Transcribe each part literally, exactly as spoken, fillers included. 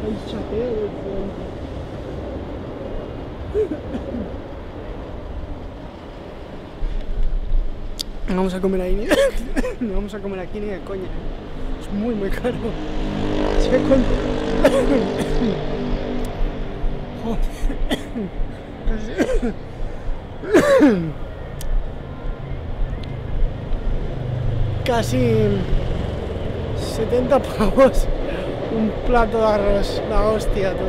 Hay chateo de No vamos a comer ahí ni... No vamos a comer aquí ni de coña. Es muy muy caro. ¿Sabes cuánto? Casi setenta pavos un plato de arroz, la hostia, tú.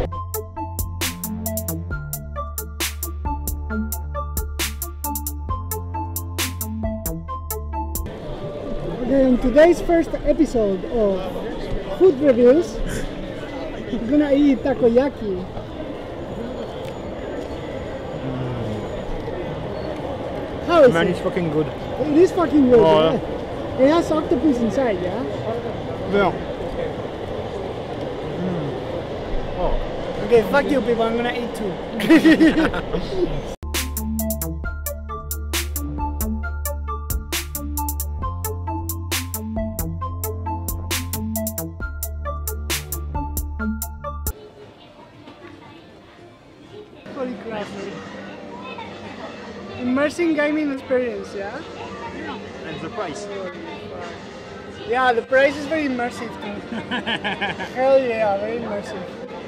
Okay, in today's first episode of food reviews, we're gonna eat takoyaki. How is Man, it? it's fucking good. It is fucking good, Oh, yeah. It has octopus inside, yeah? Yeah. Mm. Oh. Okay, fuck you people, I'm gonna eat too. Holy crap. Immersing gaming experience, yeah? And the price. Yeah, the price is very immersive too. Hell yeah, very immersive.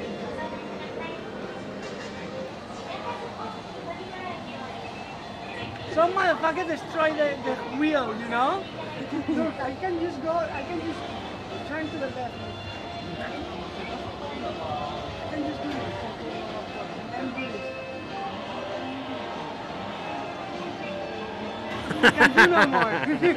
Some motherfucker destroyed the, the wheel, you know? Look, I can just go, I can just turn to the left. I can just do this. And do this. I can do no more.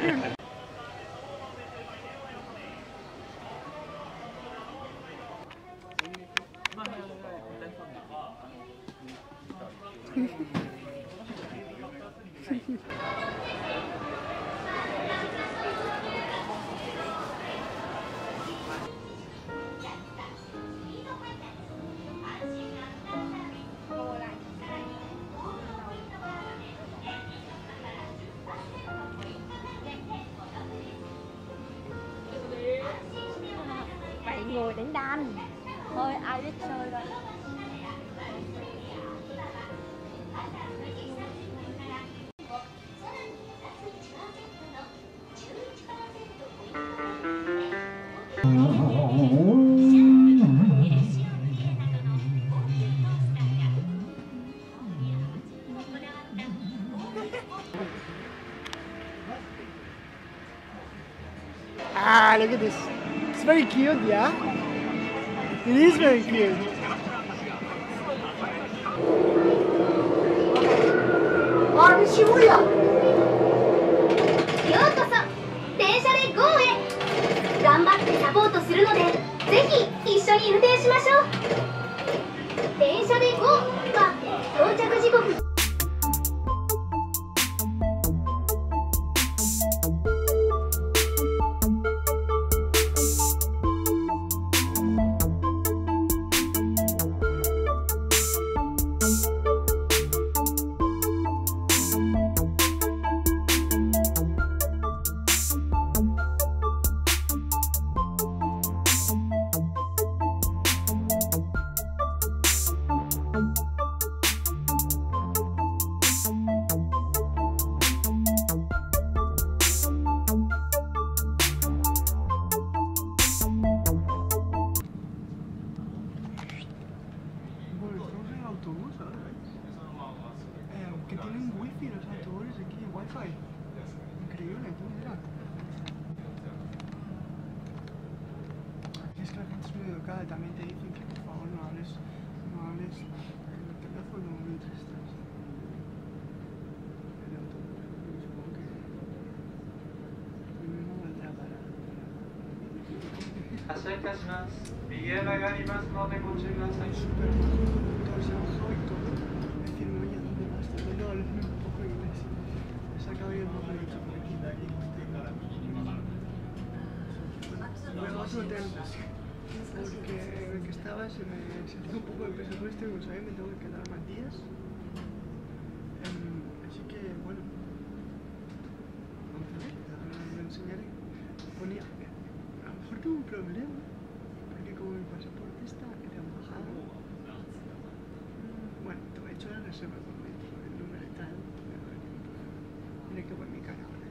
Người đánh đàn thôi ai biết chơi rồi. Ah, look at this. It's very cute, yeah? It is very cute. Ah, it's Shibuya! ようこそ電車で ゴー へ頑張ってサポートするのでぜひ一緒に運転しましょう。電車で ゴー は到着時刻 Que tienen wifi los autobuses aquí, wifi. Increíble, ¿cómo era? Es que la gente es muy educada, también te dicen que por favor no hables, no hables en el teléfono mientras estás en el autobús. Supongo que primero valdrá para... 発車いたします。右へ曲がりますのでご注意ください。 Súper todo se bajó y todo. Decirme, oye, ¿dónde vas? Te doy un poco de inglés. He sacado yo un poco de inglés por aquí. Luego otro hotel, porque el que estaba se me salió un poco de presupuesto y como sabéis me tengo que quedar más días. Um, así que bueno, ahora lo enseñaré. Ponía, a lo mejor tuve un problema, porque como mi pasaporte esta era embajada. Bueno, te he hecho la reserva con metro, el número tal. Mira qué buena mi cara ahora.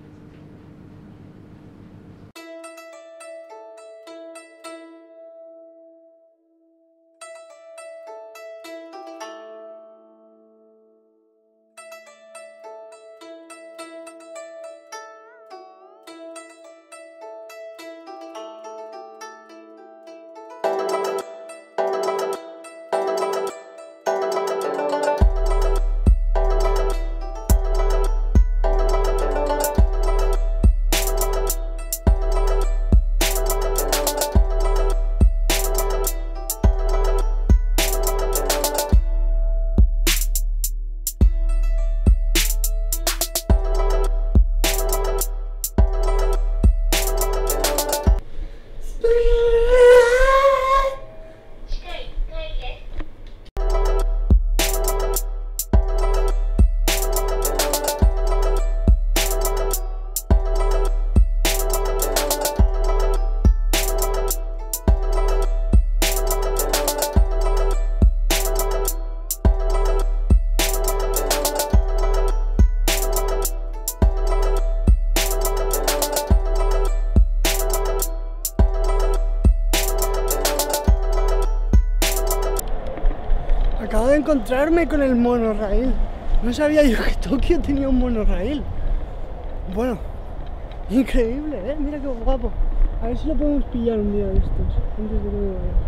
Acabo de encontrarme con el monorraíl. No sabía yo que Tokio tenía un monorraíl. Bueno, increíble, ¿eh? Mira qué guapo. A ver si lo podemos pillar un día de estos, antes de que me vaya.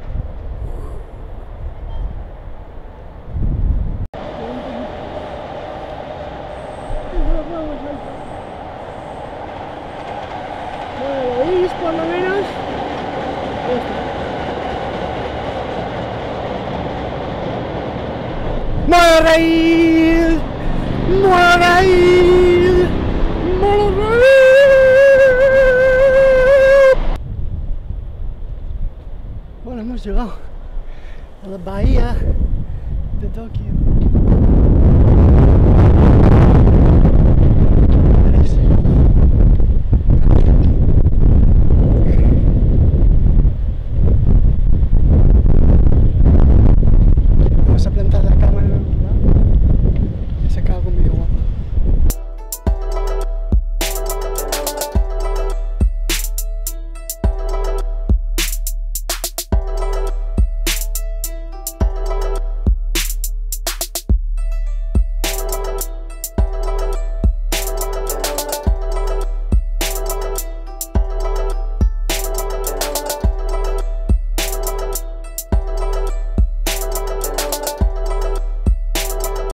Bueno, lo veis por lo menos. Ahí está. ¡Monorraíl! ¡Monorraíl! ¡Monorraíl! Bueno, hemos llegado a la bahía de Tokio.